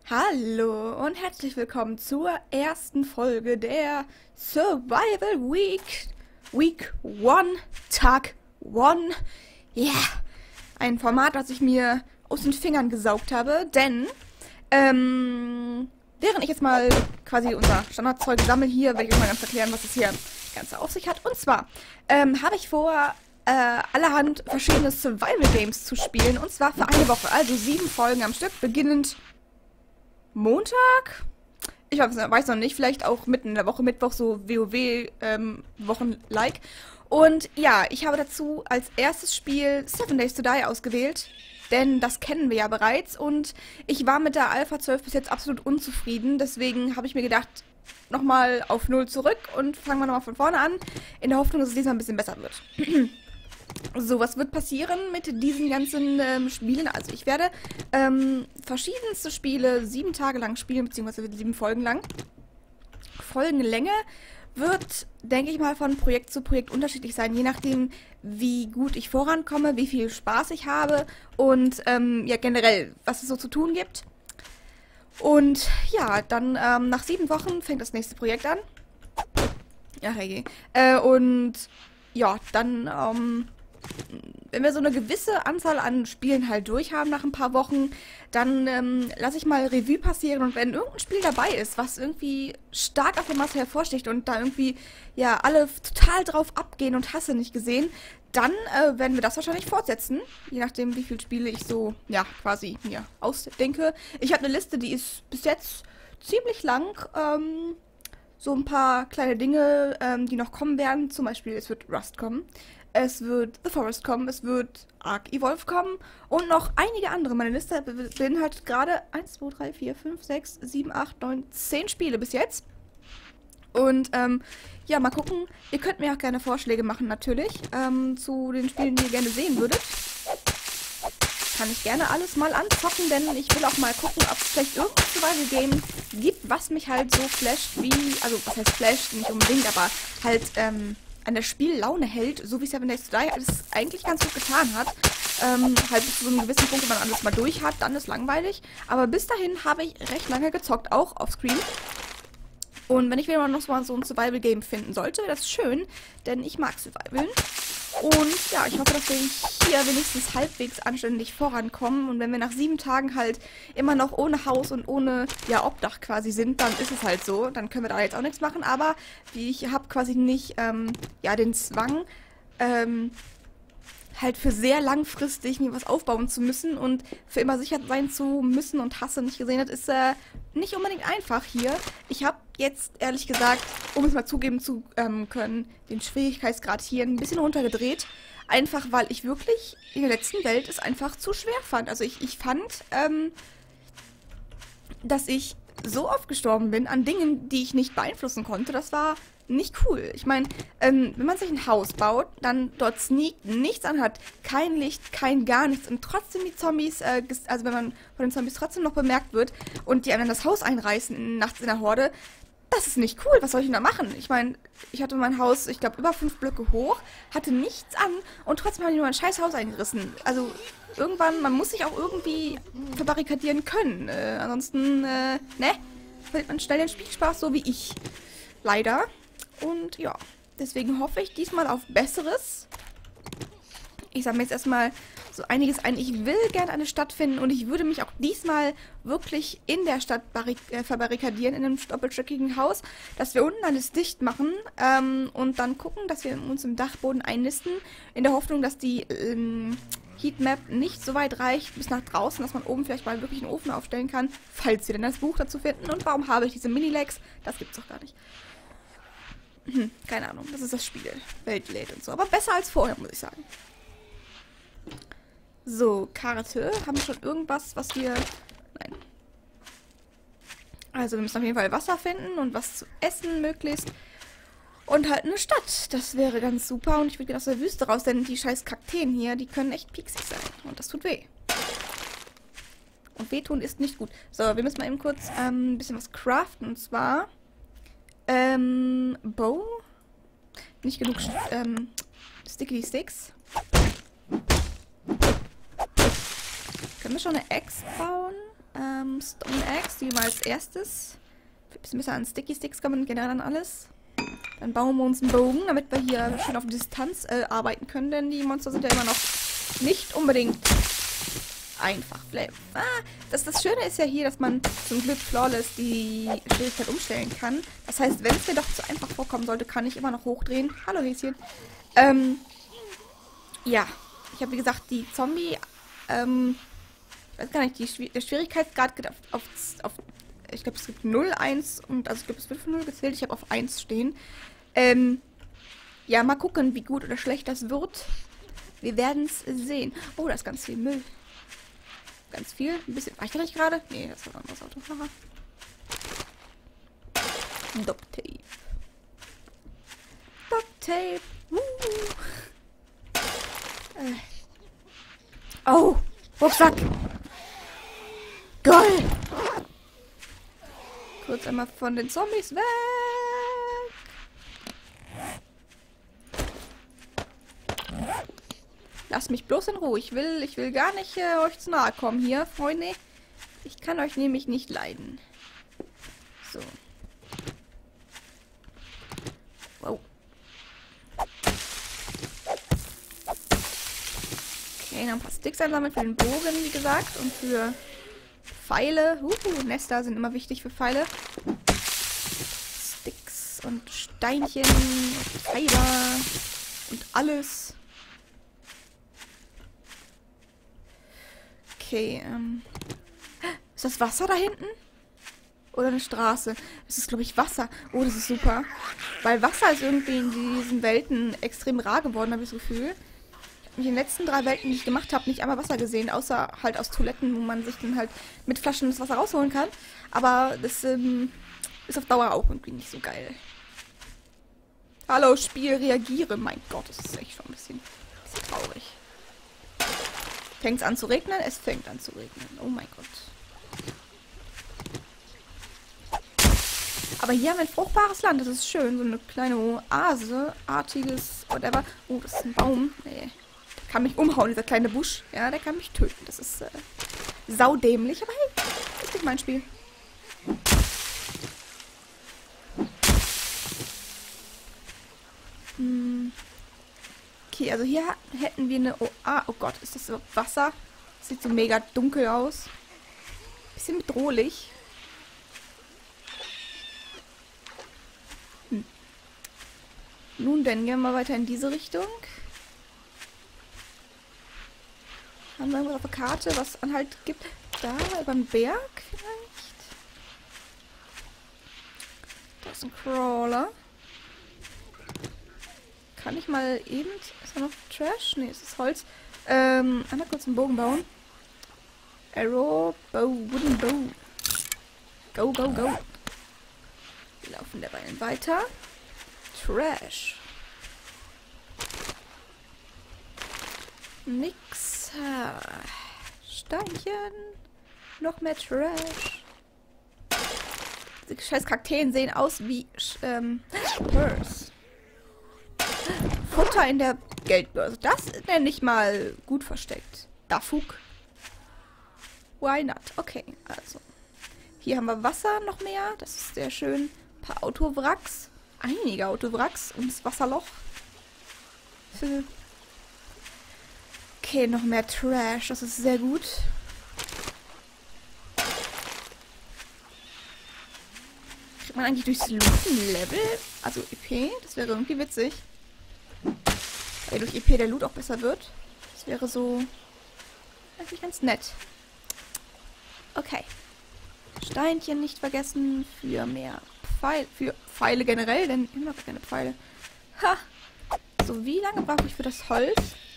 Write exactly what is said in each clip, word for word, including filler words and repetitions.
Hallo und herzlich willkommen zur ersten Folge der Survival Week. Week One, Tag One. Ja, yeah. Ein Format, das ich mir aus den Fingern gesaugt habe, denn ähm, während ich jetzt mal quasi unser Standardzeug sammle hier, werde ich euch mal ganz erklären, was es hier Ganze auf sich hat. Und zwar ähm, habe ich vor, äh, allerhand verschiedene Survival Games zu spielen, und zwar für eine Woche, also sieben Folgen am Stück, beginnend Montag? Ich weiß noch nicht, vielleicht auch mitten in der Woche, Mittwoch, so WoW-Wochen-like. Und ja, ich habe dazu als erstes Spiel Seven Days to Die ausgewählt, denn das kennen wir ja bereits. Und ich war mit der Alpha zwölf bis jetzt absolut unzufrieden, deswegen habe ich mir gedacht, nochmal auf Null zurück und fangen wir nochmal von vorne an, in der Hoffnung, dass es diesmal ein bisschen besser wird. So, was wird passieren mit diesen ganzen ähm, Spielen? Also ich werde ähm, verschiedenste Spiele sieben Tage lang spielen, beziehungsweise sieben Folgen lang. Folgenlänge wird, denke ich mal, von Projekt zu Projekt unterschiedlich sein, je nachdem, wie gut ich vorankomme, wie viel Spaß ich habe und ähm, ja generell, was es so zu tun gibt. Und ja, dann ähm, nach sieben Wochen fängt das nächste Projekt an. Ja, hey. Äh, und ja, dann ähm, wenn wir so eine gewisse Anzahl an Spielen halt durch haben nach ein paar Wochen, dann ähm, lasse ich mal Revue passieren, und wenn irgendein Spiel dabei ist, was irgendwie stark auf der Masse hervorsticht und da irgendwie ja alle total drauf abgehen und Hasse nicht gesehen, dann äh, werden wir das wahrscheinlich fortsetzen, je nachdem, wie viele Spiele ich so ja quasi mir ausdenke. Ich habe eine Liste, die ist bis jetzt ziemlich lang. Ähm, so ein paar kleine Dinge, ähm, die noch kommen werden. Zum Beispiel, es wird Rust kommen. Es wird The Forest kommen, es wird Ark Evolve kommen und noch einige andere. Meine Liste beinhaltet gerade eins, zwei, drei, vier, fünf, sechs, sieben, acht, neun, zehn Spiele bis jetzt. Und ähm, ja, mal gucken. Ihr könnt mir auch gerne Vorschläge machen, natürlich, ähm, zu den Spielen, die ihr gerne sehen würdet. Kann ich gerne alles mal anzocken, denn ich will auch mal gucken, ob es vielleicht irgendein Survival-Game gibt, was mich halt so flasht wie, also was heißt flasht, nicht unbedingt, aber halt, ähm, an der Spiellaune hält, so wie Seven Days to Die es eigentlich ganz gut getan hat. Ähm, halt bis zu so einem gewissen Punkt, wenn man alles mal durch hat, dann ist langweilig. Aber bis dahin habe ich recht lange gezockt, auch auf Screen. Und wenn ich wieder mal noch mal so ein Survival-Game finden sollte, wäre das schön, denn ich mag Survivalen. Und ja, ich hoffe, dass wir hier wenigstens halbwegs anständig vorankommen. Und wenn wir nach sieben Tagen halt immer noch ohne Haus und ohne ja, Obdach quasi sind, dann ist es halt so. Dann können wir da jetzt auch nichts machen. Aber ich habe quasi nicht ähm, ja, den Zwang, ähm, halt für sehr langfristig mir was aufbauen zu müssen und für immer sicher sein zu müssen und Hasse nicht gesehen hat, ist äh, nicht unbedingt einfach hier. Ich habe jetzt, ehrlich gesagt, um es mal zugeben zu ähm, können, den Schwierigkeitsgrad hier ein bisschen runtergedreht. Einfach, weil ich wirklich in der letzten Welt es einfach zu schwer fand. Also ich, ich fand, ähm, dass ich so oft gestorben bin an Dingen, die ich nicht beeinflussen konnte. Das war nicht cool. Ich meine, ähm, wenn man sich ein Haus baut, dann dort sneakt, nichts anhat, kein Licht, kein gar nichts und trotzdem die Zombies, äh, also wenn man von den Zombies trotzdem noch bemerkt wird und die anderen das Haus einreißen in, nachts in der Horde, das ist nicht cool. Was soll ich denn da machen? Ich meine, ich hatte mein Haus, ich glaube, über fünf Blöcke hoch, hatte nichts an und trotzdem haben die nur mein scheiß Haus eingerissen. Also irgendwann, man muss sich auch irgendwie verbarrikadieren können. Äh, ansonsten, äh, ne, verliert man schnell den Spielspaß, so wie ich. Leider. Und ja, deswegen hoffe ich diesmal auf Besseres. Ich sage mir jetzt erstmal so einiges ein. Ich will gerne eine Stadt finden und ich würde mich auch diesmal wirklich in der Stadt äh, verbarrikadieren, in einem doppelstöckigen Haus, dass wir unten alles dicht machen ähm, und dann gucken, dass wir uns im Dachboden einnisten, in der Hoffnung, dass die ähm, Heatmap nicht so weit reicht bis nach draußen, dass man oben vielleicht mal wirklich einen Ofen aufstellen kann, falls wir denn das Buch dazu finden. Und warum habe ich diese Mini-Legs? Das gibt's doch gar nicht. Hm, keine Ahnung, das ist das Spiel. Welt lädt und so. Aber besser als vorher, muss ich sagen. So, Karte. Haben wir schon irgendwas, was wir... Nein. Also wir müssen auf jeden Fall Wasser finden und was zu essen möglichst. Und halt eine Stadt. Das wäre ganz super. Und ich würde gerne aus der Wüste raus, denn die scheiß Kakteen hier, die können echt pieksig sein. Und das tut weh. Und wehtun ist nicht gut. So, wir müssen mal eben kurz ähm, ein bisschen was craften. Und zwar... Ähm, Bow. Nicht genug ähm, Sticky Sticks. Können wir schon eine Axe bauen? Ähm, Stone Axe, die wir als erstes. Ein bisschen besser an Sticky Sticks kommen, generell an alles. Dann bauen wir uns einen Bogen, damit wir hier schön auf Distanz äh, arbeiten können, denn die Monster sind ja immer noch nicht unbedingt einfach. Ah, das, das Schöne ist ja hier, dass man zum Glück flawless die Schwierigkeit umstellen kann. Das heißt, wenn es mir doch zu einfach vorkommen sollte, kann ich immer noch hochdrehen. Hallo Häschen. Ähm, ja, ich habe wie gesagt die Zombie, ähm, ich weiß gar nicht, die, der Schwierigkeitsgrad geht auf, auf, auf ich glaube, es gibt null, eins und, also ich glaube, es wird von null gezählt. Ich habe auf eins stehen. Ähm, ja, mal gucken, wie gut oder schlecht das wird. Wir werden es sehen. Oh, da ist ganz viel Müll. Ganz viel. Ein bisschen. War ich da nicht gerade? Nee, das war ein anderes Auto. Haha. Duct Tape. Duct Tape. Uh. Äh. Oh, Rucksack. Geil. Kurz einmal von den Zombies weg. Lasst mich bloß in Ruhe. Ich will, ich will gar nicht äh, euch zu nahe kommen hier, Freunde. Ich kann euch nämlich nicht leiden. So. Wow. Okay, noch ein paar Sticks einsammeln für den Bogen, wie gesagt. Und für Pfeile. Uh, Nester sind immer wichtig für Pfeile. Sticks und Steinchen und Fiber und alles. Okay, ähm. Ist das Wasser da hinten? Oder eine Straße? Das ist, glaube ich, Wasser. Oh, das ist super. Weil Wasser ist irgendwie in diesen Welten extrem rar geworden, habe ich das Gefühl. In den letzten drei Welten, die ich gemacht habe, nicht einmal Wasser gesehen, außer halt aus Toiletten, wo man sich dann halt mit Flaschen das Wasser rausholen kann. Aber das ähm, ist auf Dauer auch irgendwie nicht so geil. Hallo, Spiel, reagiere. Mein Gott, das ist echt schon ein bisschen, bisschen traurig. Fängt es an zu regnen? Es fängt an zu regnen. Oh mein Gott. Aber hier haben wir ein fruchtbares Land. Das ist schön. So eine kleine Oase-artiges whatever. Oh, das ist ein Baum. Nee. Der kann mich umhauen, dieser kleine Busch. Ja, der kann mich töten. Das ist äh, saudämlich. Aber hey, das ist nicht mein Spiel. Hm. Okay, also hier hätten wir eine... Oh, ah, oh Gott, ist das so Wasser? Das sieht so mega dunkel aus. Bisschen bedrohlich. Hm. Nun denn, gehen wir weiter in diese Richtung. Haben wir irgendwas auf der Karte, was Anhalt gibt? Da, über den Berg vielleicht? Da ist ein Crawler. Kann ich mal eben... Ist da noch Trash? Ne, es ist Holz. Ähm, einmal kurz einen Bogen bauen. Arrow, Bow, Wooden Bow. Go, go, go. Wir laufen derweil weiter. Trash. Nix. Steinchen. Noch mehr Trash. Diese scheiß Kakteen sehen aus wie ähm, Purse. Futter in der Geldbörse. Das nenne ich mal gut versteckt. Dafuk. Why not? Okay, also. Hier haben wir Wasser noch mehr. Das ist sehr schön. Ein paar Autowracks. Einige Autowracks. Und das Wasserloch. Okay, noch mehr Trash. Das ist sehr gut. Kriegt man eigentlich durchs Looten Level? Also E P? Das wäre irgendwie witzig. Weil durch E P der Loot auch besser wird. Das wäre so eigentlich ganz nett. Okay. Steinchen nicht vergessen für mehr Pfeile. Für Pfeile generell, denn ich mag keine Pfeile. Ha! So, wie lange brauche ich für das Holz?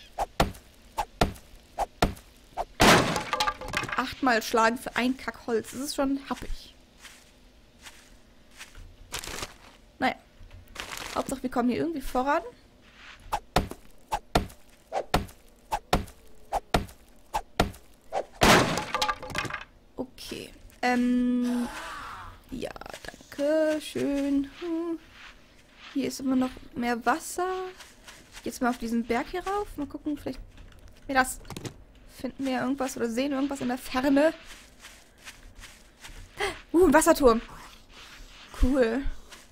Achtmal schlagen für ein Kack Holz. Das ist schon happig. Naja. Hauptsache, wir kommen hier irgendwie voran. Okay. Ähm. Ja, danke. Schön. Hm. Hier ist immer noch mehr Wasser. Jetzt mal auf diesen Berg hier rauf. Mal gucken, vielleicht wir das finden wir irgendwas oder sehen irgendwas in der Ferne. Uh, ein Wasserturm. Cool.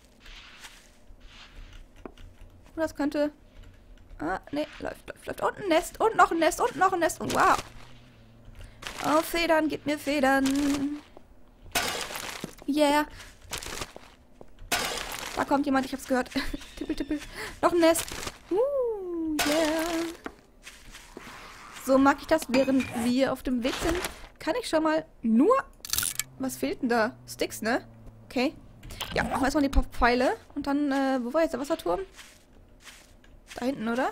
Oh, das könnte... Ah, nee, läuft, läuft, läuft. Und ein Nest, und noch ein Nest, und noch ein Nest. Und wow. Oh, Federn, gib mir Federn. Yeah. Da kommt jemand, ich hab's gehört. Tippel, tippel. Noch ein Nest. Uh, yeah. So mag ich das, während wir auf dem Weg sind. Kann ich schon mal nur... Was fehlt denn da? Sticks, ne? Okay. Ja, machen wir erstmal die paar Pfeile. Und dann, äh, wo war jetzt der Wasserturm? Da hinten, oder?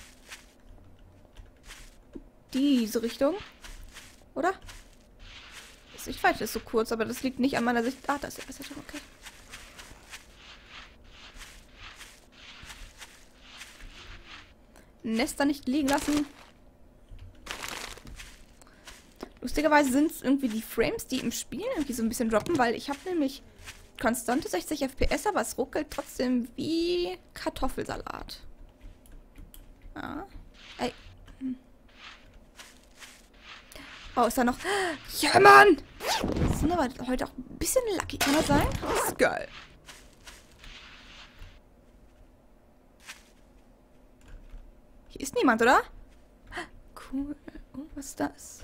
Diese Richtung. Oder? Ich weiß, das ist so kurz, aber das liegt nicht an meiner Sicht. Ah, da ist der Wasserturm, okay. Nester nicht liegen lassen. Lustigerweise sind es irgendwie die Frames, die im Spiel irgendwie so ein bisschen droppen, weil ich habe nämlich konstante sechzig F P S, aber es ruckelt trotzdem wie Kartoffelsalat. Ah. Ey. Hm. Oh, ist da noch... Ja, Mann! Wir sind aber heute auch ein bisschen lucky, kann das sein? Das ist geil. Hier ist niemand, oder? Cool. Oh, was ist das?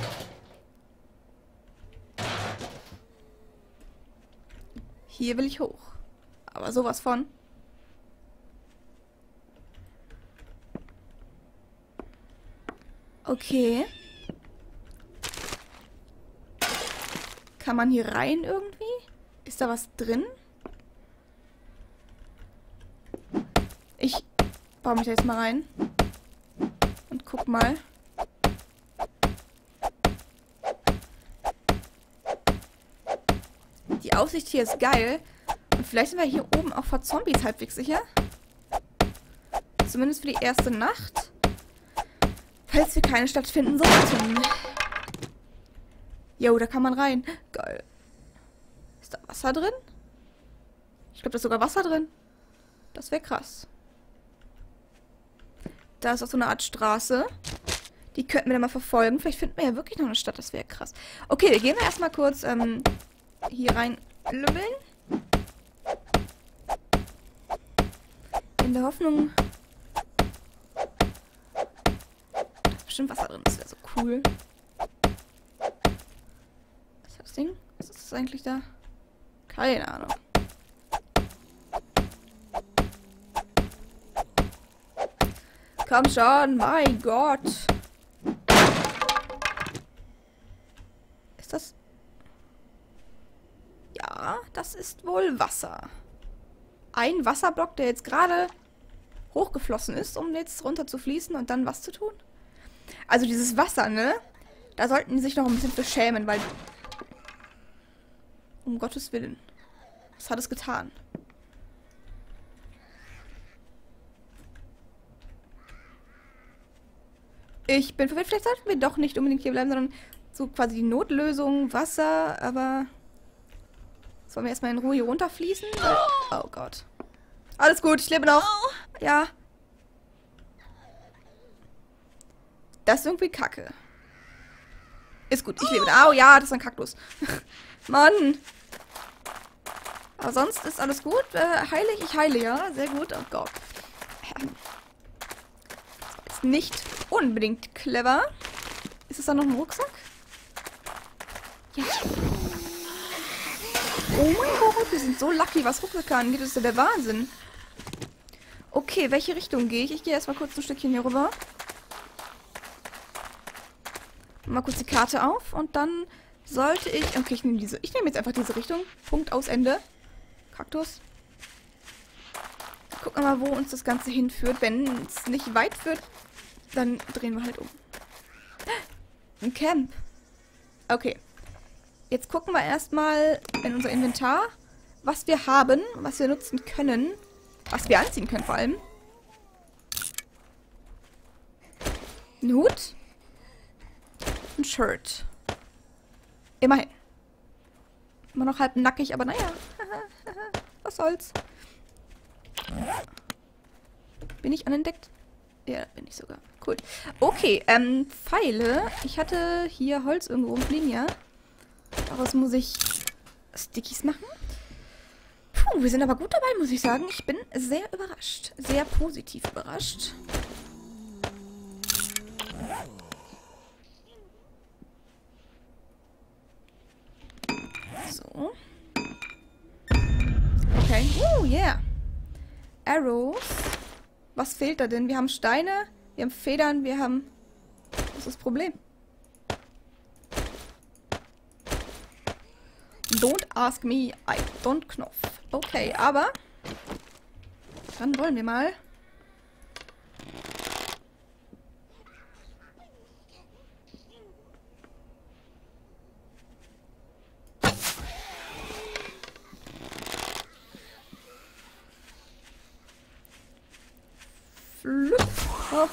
Hier will ich hoch. Aber sowas von. Okay. Kann man hier rein irgendwie? Ist da was drin? Ich baue mich da jetzt mal rein. Und guck mal. Die Aussicht hier ist geil. Und vielleicht sind wir hier oben auch vor Zombies halbwegs sicher. Zumindest für die erste Nacht. Falls wir keine stattfinden sollten. Jo, da kann man rein. Geil. Ist da Wasser drin? Ich glaube, da ist sogar Wasser drin. Das wäre krass. Da ist auch so eine Art Straße. Die könnten wir dann mal verfolgen. Vielleicht finden wir ja wirklich noch eine Stadt. Das wäre krass. Okay, wir gehen erstmal kurz ähm, hier rein lübbeln. In der Hoffnung... Da ist bestimmt Wasser drin. Das wäre so cool. Was ist das Ding? Was ist das eigentlich da? Keine Ahnung. Komm schon, mein Gott. Ist das... Ja, das ist wohl Wasser. Ein Wasserblock, der jetzt gerade hochgeflossen ist, um jetzt runter zu fließen und dann was zu tun. Also dieses Wasser, ne? Da sollten die sich noch ein bisschen für schämen, weil... Um Gottes Willen. Was hat es getan? Ich bin verwirrt, vielleicht sollten wir doch nicht unbedingt hier bleiben, sondern so quasi die Notlösung, Wasser, aber... Sollen wir erstmal in Ruhe hier runterfließen? Oh Gott. Alles gut, ich lebe noch. Ja. Das ist irgendwie Kacke. Ist gut, ich lebe da. Oh ja, das ist ein Kaktus. Mann. Aber sonst ist alles gut. Äh, heile ich? Ich heile, ja. Sehr gut. Oh Gott. Das ist nicht unbedingt clever. Ist es da noch ein Rucksack? Ja. Oh mein Gott, wir sind so lucky, was Rucksäcke angeht. Das ist ja der Wahnsinn. Okay, welche Richtung gehe ich? Ich gehe erstmal kurz ein Stückchen hier rüber. Mal kurz die Karte auf und dann sollte ich... Okay, ich nehme diese. Ich nehme jetzt einfach diese Richtung. Punkt, aus, Ende. Kaktus. Gucken wir mal, wo uns das Ganze hinführt. Wenn es nicht weit führt, dann drehen wir halt um. Ein Camp. Okay. Jetzt gucken wir erstmal in unser Inventar, was wir haben, was wir nutzen können. Was wir anziehen können vor allem. Ein Hut. Ein Shirt. Immerhin. Immer noch halb nackig, aber naja. Was soll's. Bin ich unentdeckt? Ja, bin ich sogar. Cool. Okay, ähm, Pfeile. Ich hatte hier Holz irgendwo rumfliegen, ja. Daraus muss ich Stickies machen. Puh, wir sind aber gut dabei, muss ich sagen. Ich bin sehr überrascht. Sehr positiv überrascht. So. Okay. Uh, yeah. Arrows. Was fehlt da denn? Wir haben Steine, wir haben Federn, wir haben... Was ist das Problem? Don't ask me, I don't Knopf. Okay, aber... Dann wollen wir mal... Flüpp. Oh.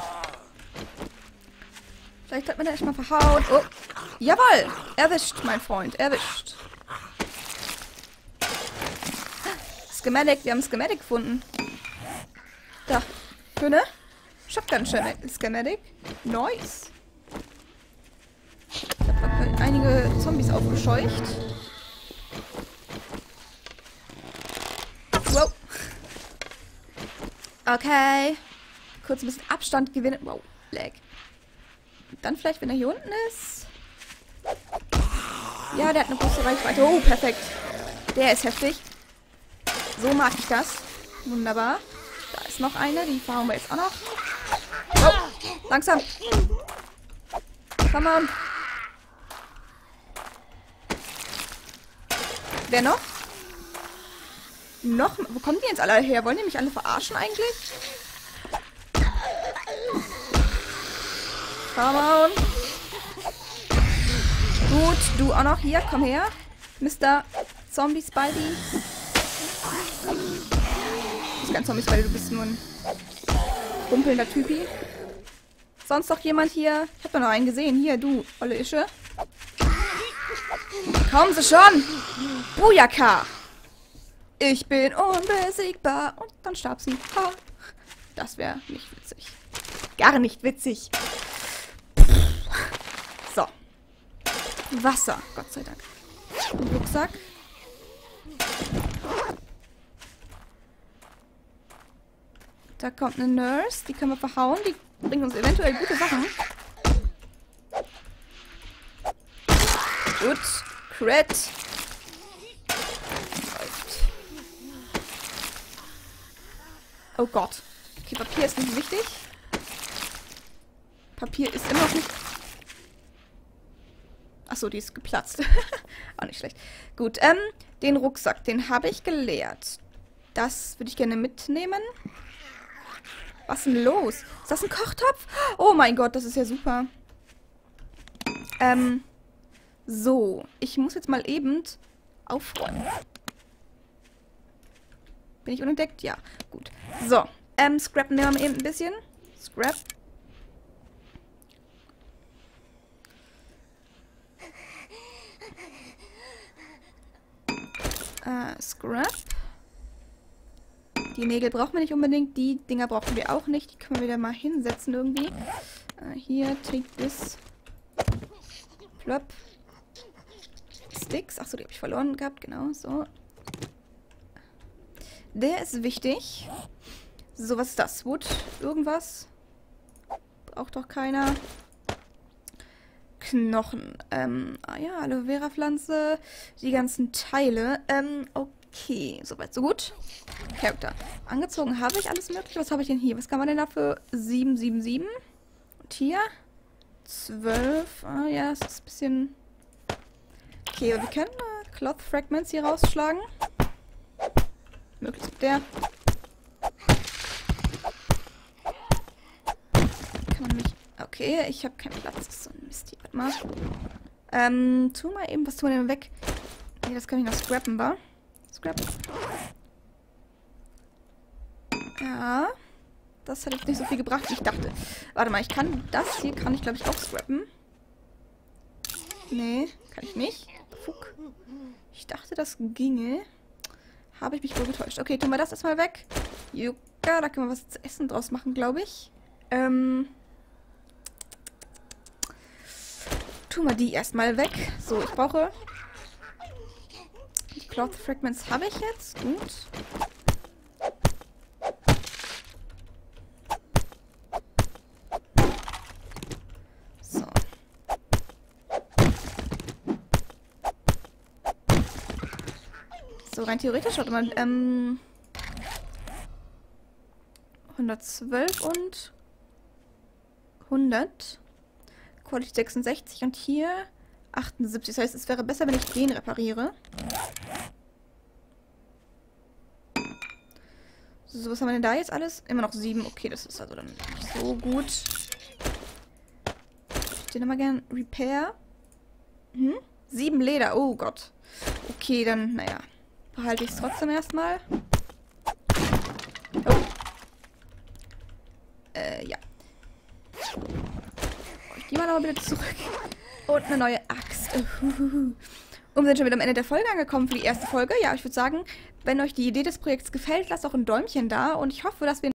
Vielleicht hat man da erstmal verhaut. Oh. Jawohl! Erwischt, mein Freund. Erwischt. Schematic. Wir haben Schematic gefunden. Da. Schöne Shotgun Schematic. Nice. Ich habe einige Zombies aufgescheucht. Wow. Okay. Kurz ein bisschen Abstand gewinnen. Wow, lag. Dann vielleicht, wenn er hier unten ist. Ja, der hat eine große Reichweite. Oh, perfekt. Der ist heftig. So mag ich das. Wunderbar. Da ist noch eine. Die fahren wir jetzt auch noch. Oh, langsam. Come on. Wer noch? Noch? Wo kommen die jetzt alle her? Wollen die mich alle verarschen eigentlich? Come on. Gut, du auch noch. Hier, komm her. Mister Zombie Spidey. Du bist kein Zombie Spidey, du bist nur ein rumpelnder Typi. Sonst noch jemand hier? Ich hab doch noch einen gesehen. Hier, du, olle Ische. Kommen sie schon! Bujaka! Ich bin unbesiegbar. Und dann starb sie. Ha. Das wäre nicht witzig. Gar nicht witzig. So. Wasser. Gott sei Dank. Ein Rucksack. Da kommt eine Nurse. Die können wir verhauen. Die bringt uns eventuell gute Sachen. Gut. Crit. Oh Gott. Okay, Papier ist nicht wichtig. Papier ist immer noch nicht... Achso, die ist geplatzt. Auch nicht schlecht. Gut, ähm, den Rucksack, den habe ich geleert. Das würde ich gerne mitnehmen. Was ist denn los? Ist das ein Kochtopf? Oh mein Gott, das ist ja super. Ähm, so. Ich muss jetzt mal eben aufräumen. Bin ich unentdeckt? Ja. Gut. So. Ähm, scrappen wir mal eben ein bisschen. Scrap. Äh, Scrap. Die Nägel brauchen wir nicht unbedingt. Die Dinger brauchen wir auch nicht. Die können wir wieder mal hinsetzen irgendwie. Äh, hier, take this. Plop. Sticks. Achso, die habe ich verloren gehabt. Genau, so. Der ist wichtig. So, was ist das? Wood? Irgendwas? Braucht doch keiner. Knochen. Ähm, ah ja, Aloe Vera Pflanze. Die ganzen Teile. Ähm, okay. Soweit, so gut. Charakter. Angezogen habe ich alles mögliche. Was habe ich denn hier? Was kann man denn da für sieben sieben sieben? Und hier? zwölf. Ah ja, das ist ein bisschen... Okay, wir können äh, Cloth Fragments hier rausschlagen. Möglichst mit der. Kann man mich... Okay, ich habe keinen Platz. Das ist so ein Mist hier. Warte mal. Ähm, tu mal eben... Was tun wir denn weg? Nee, das kann ich noch scrappen, wa? Scrap. Ja. Das hat jetzt nicht so viel gebracht, wie ich dachte. Warte mal, ich kann... Das hier kann ich, glaube ich, auch scrappen. Nee, kann ich nicht. Fuck. Ich dachte, das ginge. Habe ich mich wohl getäuscht. Okay, tun wir das erstmal weg. Jucka, da können wir was zu essen draus machen, glaube ich. Ähm... Tun wir die erstmal weg. So, ich brauche... Cloth Fragments habe ich jetzt. Gut. So. So, rein theoretisch hat man ähm, hundertzwölf und hundert. Quality sechsundsechzig und hier achtundsiebzig. Das heißt, es wäre besser, wenn ich den repariere. So, was haben wir denn da jetzt alles? Immer noch sieben. Okay, das ist also dann nicht so gut. Ich hätte nochmal gern Repair. Hm? Sieben Leder. Oh Gott. Okay, dann, naja. Behalte ich es trotzdem erstmal. Oh. Äh, ja. Ich gehe mal noch mal wieder zurück. Und eine neue Axt. Und wir sind schon wieder am Ende der Folge angekommen für die erste Folge. Ja, ich würde sagen, wenn euch die Idee des Projekts gefällt, lasst auch ein Däumchen da. Und ich hoffe, dass wir